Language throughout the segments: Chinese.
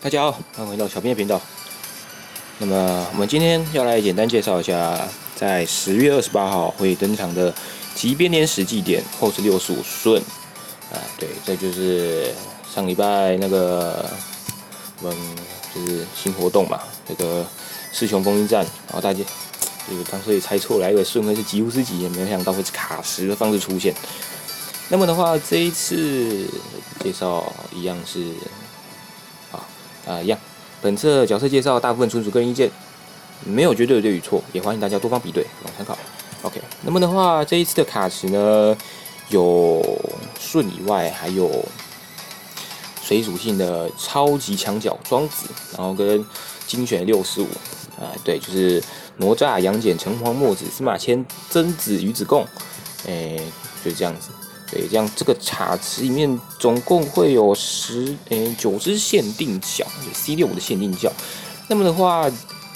大家好，欢迎回到小编的频道。那么我们今天要来简单介绍一下，在10月28号会登场的极编年史祭典 POS 65顺。对，这就是上礼拜那个我们就是新活动嘛，这个狮雄风鹰战，然后大家就是当时也猜错了，以为顺会是吉乌斯级，也没有想到会是卡什的方式出现。那么的话，这一次介绍一样是。一样，本次的角色介绍大部分纯属个人意见，没有绝对的对与错，也欢迎大家多方比对，参考。OK， 那么的话，这一次的卡池呢，有顺以外，还有水属性的超级强角庄子，然后跟精选65，对，就是哪吒、杨戬、城隍、墨子、司马迁、曾子、于子贡，就是这样子。对，这样这个卡池里面总共会有9只限定角 ，C65 的限定角。那么的话，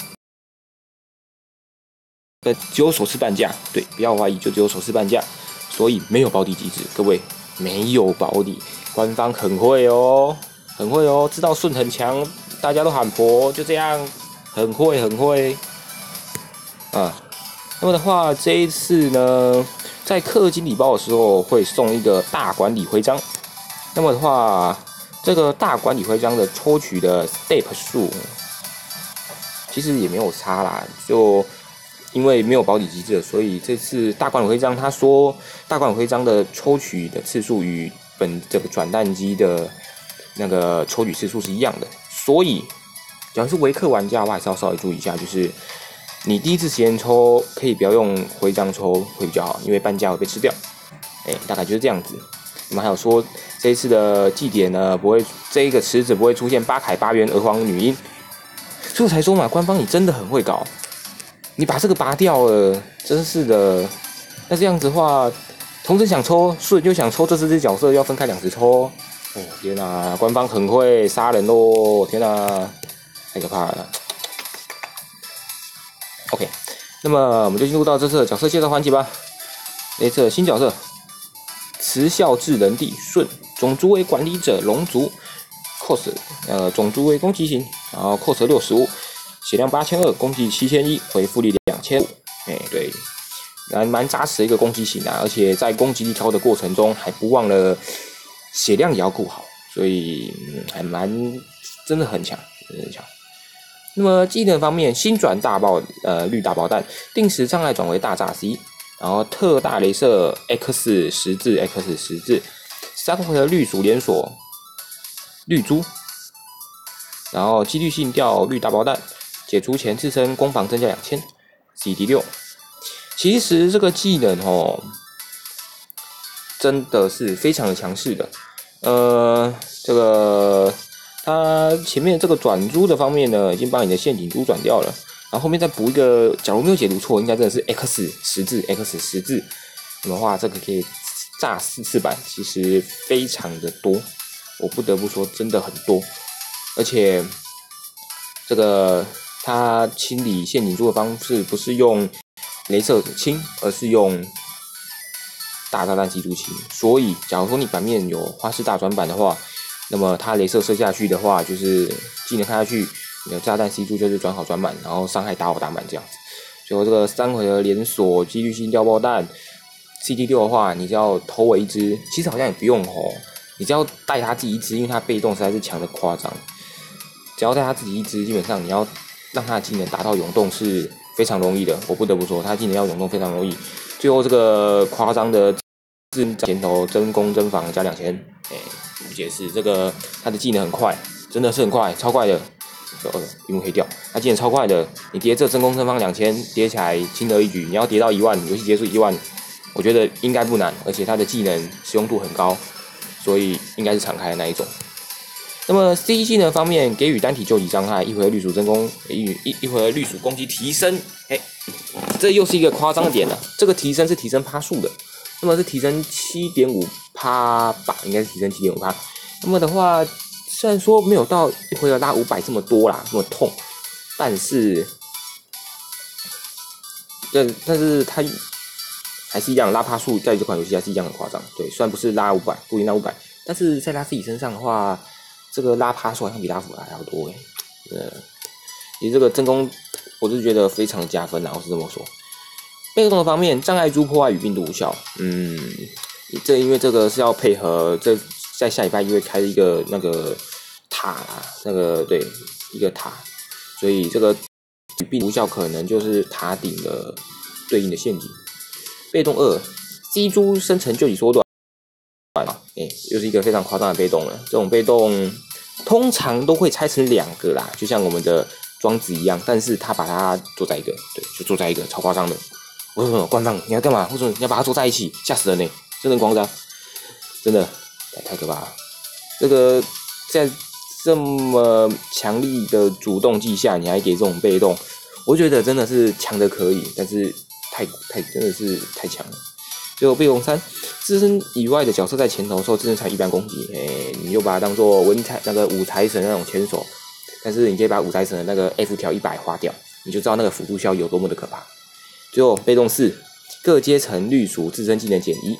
只有首次半价，对，不要怀疑，就只有首次半价，所以没有保底机制，各位没有保底，官方很会哦，很会哦，知道顺很强，大家都喊婆，就这样，很会很会啊。那么的话，这一次呢，在氪金礼包的时候会送一个大管理徽章。那么的话，这个大管理徽章的抽取的 step 数，其实也没有差啦。就因为没有保底机制，所以这次大管理徽章，他说大管理徽章的抽取的次数与这个转蛋机的那个抽取次数是一样的。所以，假如是微氪玩家，我还是要稍微注意一下，就是你第一次时间抽可以不要用徽章抽会比较好，因为半价会被吃掉。大概就是这样子。那么还有说这一次的祭典呢，不会这一个池子不会出现八凯、八元、娥皇、女婴，所以我才说嘛，官方你真的很会搞，你把这个拔掉了，真是的。那这样子的话，同时想抽顺又想抽这4只角色，要分开2次抽。哦天哪，官方很会杀人咯！天哪，太可怕了。OK， 那么我们就进入到这次的角色介绍环节吧。这次的新角色，慈孝智能帝舜，种族为管理者龙族 ，cos 种族为攻击型，然后 cos 65，血量8200，攻击7000，回复力2500。对，蛮扎实的一个攻击型啊，而且在攻击力高的过程中，还不忘了血量也要顾好，所以还真的很强，真的很强。那么技能方面，新转绿大爆弹，定时障碍转为大炸 C， 然后特大雷射 X 十字 3回合绿鼠连锁绿珠，然后几率性掉绿大爆弹，解除前自身攻防增加2000 CD6。其实这个技能真的是非常的强势的，这个它前面这个转珠的方面呢，已经把你的陷阱珠转掉了，然后后面再补一个，假如没有解读错，应该真的是 X 十字，那么的话这个可以炸4次板，其实非常的多，我不得不说真的很多，而且这个它清理陷阱珠的方式不是用雷射清，而是用大炸弹吸珠清，所以假如说你版面有花式大转板的话，那么它雷射射下去的话，就是技能开下去，你的炸弹 C 柱就是转好转满，然后伤害打好打满这样子。最后这个3回合连锁几率性掉爆弹 ，CD6 的话，你只要投我1只，其实好像也不用你只要带他自己1只，因为他被动实在是强的夸张。只要带他自己1只，基本上你要让他的技能达到涌动是非常容易的。我不得不说，他的技能要涌动非常容易。最后这个夸张的前头真攻真防加2000，不解释，这个他的技能很快，真的是很快，超快的。屏幕黑掉，他技能超快的，你叠这真攻真防2000，叠起来轻而易举。你要叠到1万，游戏结束1万，我觉得应该不难，而且他的技能使用度很高，所以应该是常开的那一种。那么 C 技能方面，给予单体救急伤害，1回合绿鼠真攻，一回合绿鼠攻击提升，这又是一个夸张的点了。这个提升是提升趴数的，那么是提升7.5%吧，应该是提升7.5%。那么的话，虽然说没有到一回合拉500这么多啦，这么痛，但是它还是一样拉趴数，在这款游戏还是一样的夸张。对，虽然不是拉500，不一定拉500，但是在他自己身上的话， 这个拉趴数好像比拉普还要多其实这个真功我是觉得非常加分啦，我是这么说。被动的方面，障碍珠破坏与病毒无效，因为这个是要配合在下礼拜因为开一个那个塔啦，对一个塔，所以这个与病毒无效可能就是塔顶的对应的陷阱。被动2，鸡珠生成就已缩短，又是一个非常夸张的被动了。这种被动通常都会拆成2个啦，就像我们的庄子一样，但是他把它做在一个，对，就做在一个，超夸张的。我说什么馆长你要干嘛？为什么你要把它做在一起？吓死人呢！真的夸张，真的太可怕了。这个在这么强力的主动技下，你还给这种被动，我觉得真的是强的可以，但是真的是太强了。最后被动3，自身以外的角色在前头受自身才一般攻击，你就把它当做那个五财神那种前手，但是你可以把五财神的那个 F 条100划掉，你就知道那个辅助效有多么的可怕。最后被动4，各阶层绿属自身技能减1。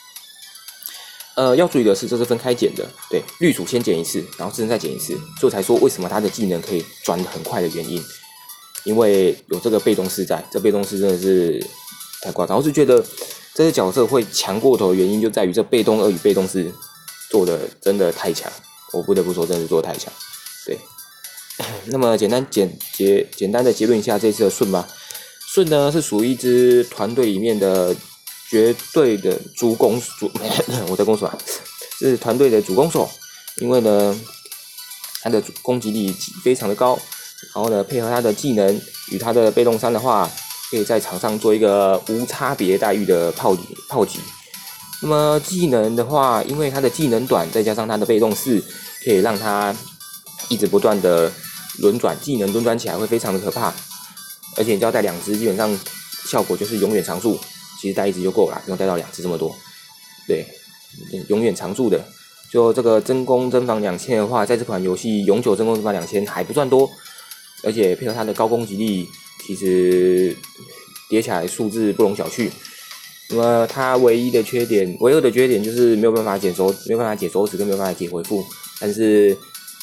要注意的是，这是分开减的，对，绿属先减一次，然后自身再减一次，所以我才说为什么他的技能可以转得很快的原因，因为有这个被动4在，这被动4真的是太夸张。我是觉得这些角色会强过头的原因就在于这被动2与被动4做的真的太强，我不得不说真的是做的太强，对。那么简单的结论一下这次的顺吧。顺呢是属于一支团队里面的绝对的我在攻手是团队的主攻手，因为呢他的攻击力非常的高，然后呢配合他的技能与他的被动3的话，可以在场上做一个无差别待遇的炮击。那么技能的话，因为他的技能短，再加上他的被动4，可以让他一直不断的轮转，技能轮转起来会非常的可怕。而且你只要带2只，基本上效果就是永远常驻。其实带1只就够了，不用带到2只这么多。对，永远常驻的。就这个真攻真防2000的话，在这款游戏永久真攻真防2000还不算多，而且配合它的高攻击力，其实叠起来数字不容小觑。那么它唯二的缺点就是没有办法解手指跟没有办法解回复。但是，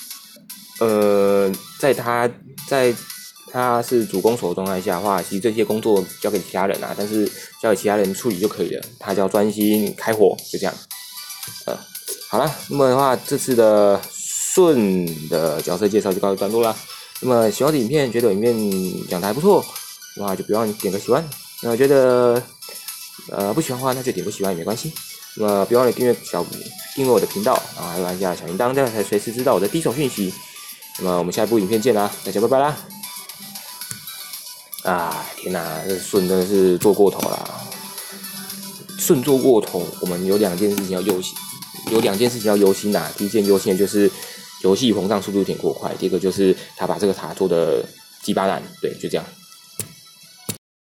在他是主攻手的状态下的话，其实这些工作交给其他人啊，但是交给其他人处理就可以了。他只要专心开火，就这样。好了，那么的话，这次的顺的角色介绍就告一段落啦。那么喜欢的影片，觉得影片讲的还不错，那么就别忘了点个喜欢。那觉得不喜欢的话，那就点不喜欢也没关系。那么别忘了订阅我的频道，然后还有按下小铃铛，这样才随时知道我的第一手讯息。那么我们下一部影片见啦，大家拜拜啦！天哪，这顺真的是做过头啦！顺做过头，我们有2件事情要忧心啦。第一件忧心的就是游戏膨胀速度有点过快，第二个就是他把这个塔做的鸡巴烂，对，就这样。